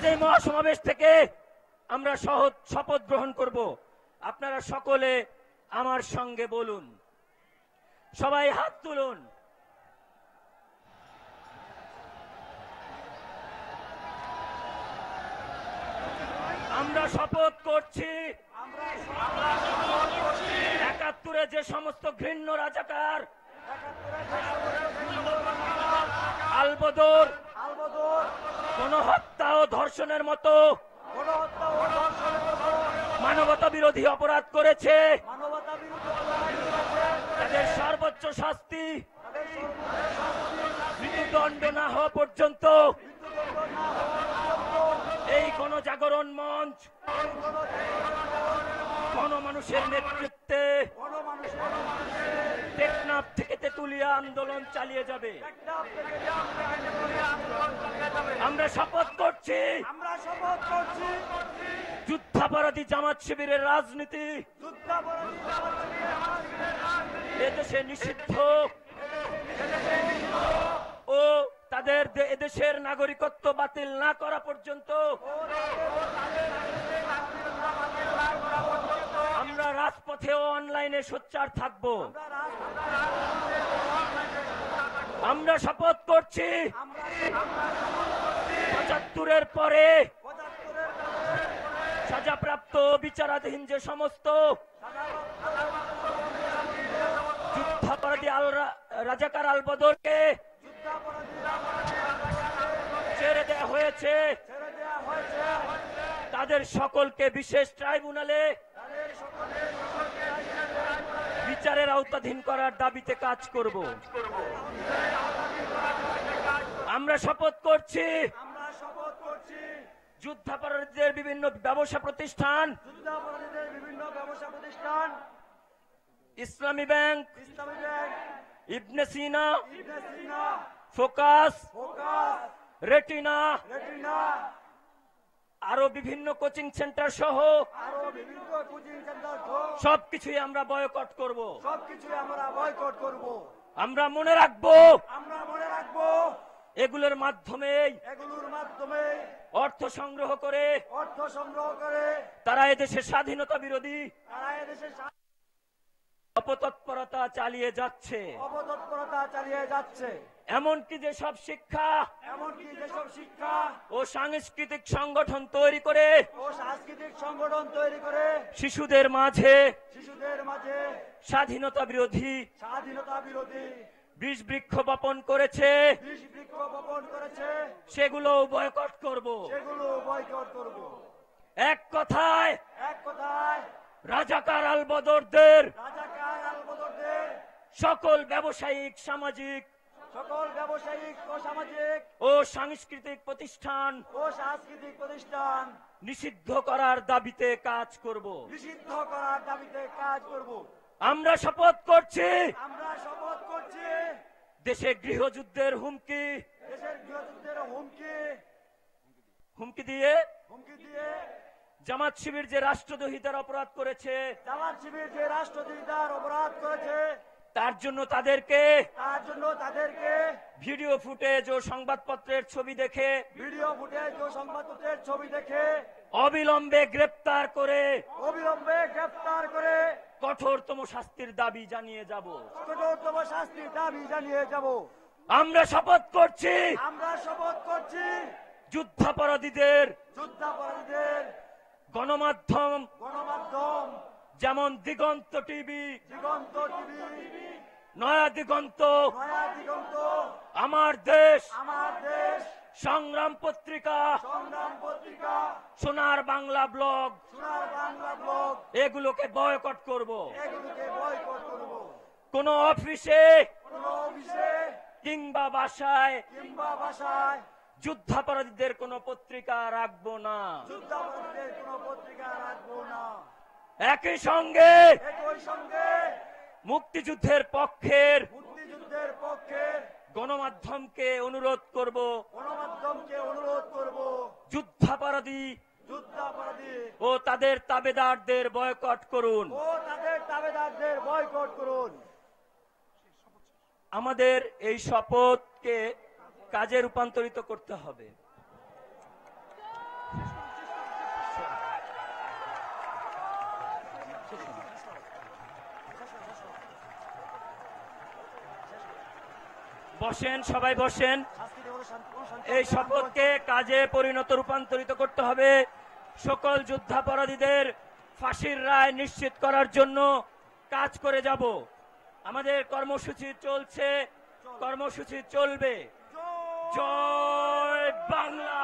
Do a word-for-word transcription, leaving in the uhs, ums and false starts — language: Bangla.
এই মহাসমাবেশ থেকে আমরা সহজ শপথ গ্রহণ করব। আপনারা সকলে আমার সঙ্গে বলুন, সবাই হাত তুলুন। আমরা শপথ করছি একাত্তরে যে সমস্ত ঘৃণ্য রাজাকার আলবদর গণহত্যা ও ধর্ষণের মতো মানবতা বিরোধী অপরাধ করেছে, তাদের সর্বোচ্চ শাস্তি মৃত্যুদণ্ড না হওয়া পর্যন্ত এই গণজাগরণ মঞ্চ গণমানুষের নেতৃত্বে টেকনাফ থেকে তেতুলিয়া আন্দোলন চালিয়ে যাবে। আমরা শপথ করছি যুদ্ধাপরাধী জামাত শিবিরের রাজনীতি এদেশে নিষিদ্ধ ও তাদের এদেশের নাগরিকত্ব বাতিল না করা পর্যন্ত আমরা রাজপথে ও অনলাইনে সোচ্চার থাকব। আমরা শপথ করছি পঁচাত্তরের পরে সাজাপ্রাপ্ত বিচারাধীন যে সমস্ত যুদ্ধাপরাধী আল রাজাকার আলবদরকে ছেড়ে দেওয়া হয়েছে, তাদের সকলকে বিশেষ ট্রাইব্যুনালে বিচারের আওতাধীন করার দাবিতে কাজ করব। আমরা শপথ করছি যুদ্ধাপরাধীদের বিভিন্ন ব্যবসা প্রতিষ্ঠান Islami Bank, Ibn Sina, Focus, Retina, আরো বিভিন্ন কোচিং সেন্টার সহ সবকিছুই আমরা বয়কট করব। আমরা মনে রাখবো এগুলোর মাধ্যমে অর্থ সংগ্রহ করে অর্থ সংগ্রহ করে তারা এদেশের স্বাধীনতা বিরোধী অপতৎপরতা চালিয়ে যাচ্ছে অপতৎপরতা চালিয়ে যাচ্ছে এমনকি যেসব শিক্ষা এমনকি যেসব শিক্ষা ও সাংস্কৃতিক সংগঠন তৈরি করে ও সাংস্কৃতিক সংগঠন তৈরি করে শিশুদের মাঝে শিশুদের মাঝে স্বাধীনতা বিরোধী স্বাধীনতা বিরোধী বীজ বৃক্ষ বপন করেছে বীজ বৃক্ষ বপন করেছে সেগুলো বয়কট করব সেগুলো বয়কট করব। এক কথায় এক কথায় রাজাকার আলবদরদের রাজাকার আলবদরদের সকল ব্যবসায়িক সামাজিক সকল ব্যবসায়িক ও সামাজিক ও সাংস্কৃতিক প্রতিষ্ঠান ও সাংস্কৃতিক প্রতিষ্ঠান নিষিদ্ধ করার দাবিতে কাজ করব নিষিদ্ধ করার দাবিতে কাজ করব। আমরা শপথ করছি আমরা শপথ করছি দেশে গৃহযুদ্ধের হুমকি দেশের গৃহযুদ্ধের হুমকি হুমকি দিয়ে হুমকি দিয়ে জামাত শিবির যে রাষ্ট্রদ্রোহিতার অপরাধ করেছে জামাত শিবির যে রাষ্ট্রদ্রোহিতার অপরাধ করেছে তার জন্য তাদেরকে তার জন্য তাদেরকে ভিডিও ফুটেজ ও সংবাদপত্রের ছবি দেখে ভিডিও ফুটেজ ও সংবাদপত্রের ছবি দেখে অবিলম্বে গ্রেফতার করে অবিলম্বে গ্রেফতার করে কঠোরতম শাস্তির দাবি জানিয়ে যাব কঠোরতম শাস্তির দাবি জানিয়ে যাব। আমরা শপথ করছি আমরা শপথ করছি যুদ্ধাপরাধীদের যুদ্ধাপরাধীদের গণমাধ্যম গণমাধ্যম যেমন দিগন্ত টিভি দিগন্ত টিভি নয়া দিগন্ত নয়া দিগন্ত আমার দেশ আমার দেশ সংগ্রাম পত্রিকা সংগ্রাম পত্রিকা সোনার বাংলা ব্লগ সোনার বাংলা ব্লগ এগুলোকে বয়কট করব এগুলোকে বয়কট করব। কোন অফিসে কোন অফিসে কিংবা বাসায় কিংবা বাসায় যুদ্ধাপরাধীদের কোন পত্রিকা রাখবো না যুদ্ধাপরাধীদের কোন পত্রিকা রাখবো না। একই সঙ্গে একই সঙ্গে মুক্তিযুদ্ধের পক্ষের মুক্তিযুদ্ধের পক্ষের গণমাধ্যমকে অনুরোধ করব গণমাধ্যমকে অনুরোধ করব যুদ্ধাপরাধী যুদ্ধাপরাধী ও তাদের তাবেদারদের বয়কট করুন ও তাদের তাবেদারদের বয়কট করুন। আমাদের এই শপথকে কাজে রূপান্তরিত করতে হবে। বসেন, সবাই বসেন। এই শপথকে কাজে পরিণত রূপান্তরিত করতে হবে। সকল যুদ্ধাপরাধীদের ফাঁসির রায় নিশ্চিত করার জন্য কাজ করে যাব। আমাদের কর্মসূচি চলছে, কর্মসূচি চলবে। জয় বাংলা।